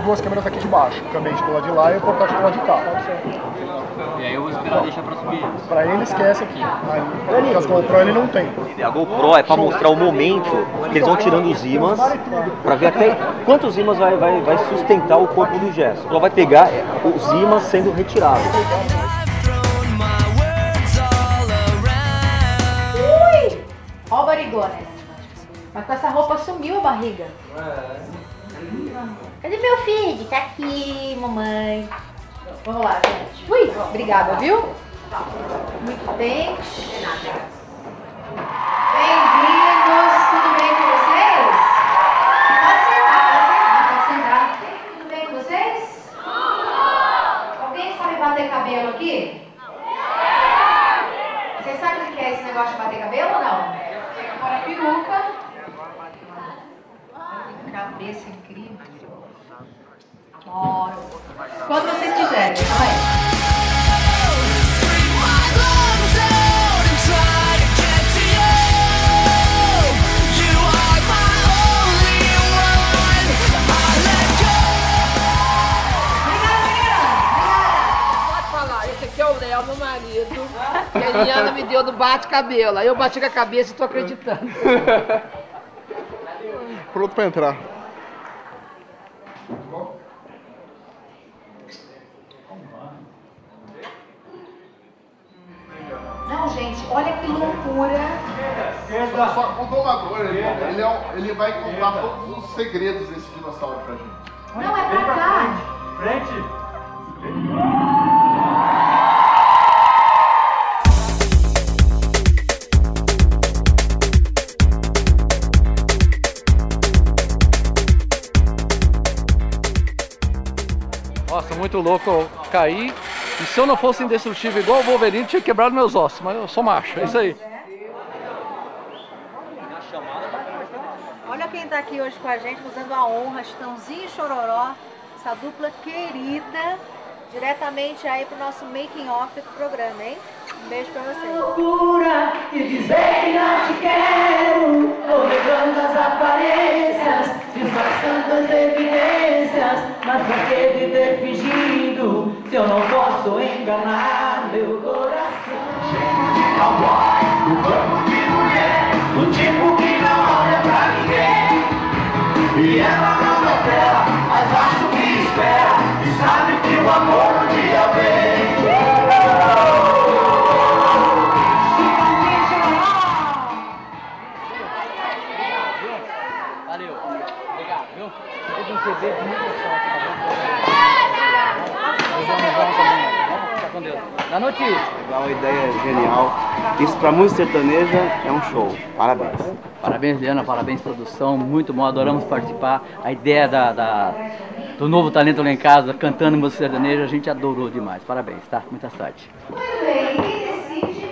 duas câmeras aqui de baixo, o ambiente do lado de lá e o portátil do lado de cá. E aí eu vou esperar deixar pra subir eles. Pra ele esquece aqui. Aí, porque as GoPro ele não tem. A GoPro é pra mostrar o momento que eles vão tirando os ímãs, pra ver até quantos ímãs vai sustentar o corpo do gesso. Ela vai pegar os ímãs sendo retirados. Ui! Ó o barigones. Mas com essa roupa sumiu a barriga. Cadê meu filho? Tá aqui, mamãe. Vamos lá, gente. Ui, obrigada, viu? Muito bem. Bem-vindos. Tudo bem com vocês? Pode sentar. Tudo bem com vocês? Alguém sabe bater cabelo aqui? Vocês sabem o que é esse negócio de bater cabelo ou não? Agora a peruca. Cabeça incrível. Adoro. Quando vocês quiserem, tá bem? Esse é o Léo, meu marido. E a Eliana me deu do bate-cabelo. Aí eu bati com a cabeça e tô acreditando. Pronto pra entrar. Não, gente, olha que loucura. Só contou uma coisa, ele vai contar todos os segredos desse dinossauro pra gente. Não, é pra cá. Nossa, muito louco, eu caí. E se eu não fosse indestrutível igual o Wolverine, tinha quebrado meus ossos. Mas eu sou macho, é isso aí. Olha quem tá aqui hoje com a gente, usando a honra, Chitãozinho e Chororó, essa dupla querida, diretamente aí pro nosso making off do programa, hein? Um beijo pra vocês. Loucura de dizer que não te quero, tô levando as aparências, disfarçando as evidências, mas pra que viver fingindo, se eu não posso enganar meu coração? Cheio de cowboy, o corpo de mulher, o tipo que não olha pra ninguém, e ela não me altera, mas acho que espera, e sabe que o amor um dia vem. Valeu. Obrigado, viu? Teve um TV de muita sorte, tá com Deus. Dá notícia. Legal, uma ideia genial. Isso pra música sertaneja é um show. Parabéns. Parabéns, Liana, parabéns, produção. Muito bom, adoramos participar. A ideia do novo talento lá em casa, cantando música sertaneja, a gente adorou demais. Parabéns, tá? Muita sorte. Muito bem, quem decide?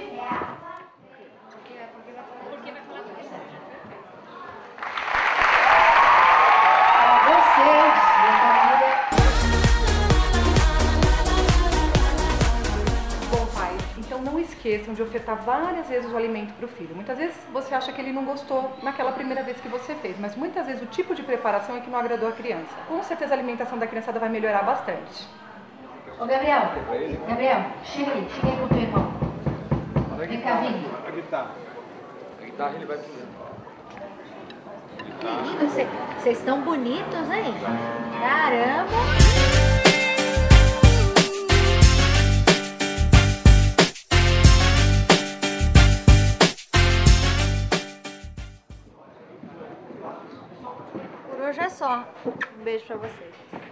Esqueçam de ofertar várias vezes o alimento para o filho. Muitas vezes você acha que ele não gostou naquela primeira vez que você fez, mas muitas vezes o tipo de preparação é que não agradou a criança. Com certeza a alimentação da criançada vai melhorar bastante. Ô Gabriel, chega aí com o teu irmão. Vem cá, Vini. A guitarra. A guitarra ele vai primeiro. Menino, vocês estão bonitos, hein? Caramba! Por hoje é só. Um beijo pra vocês.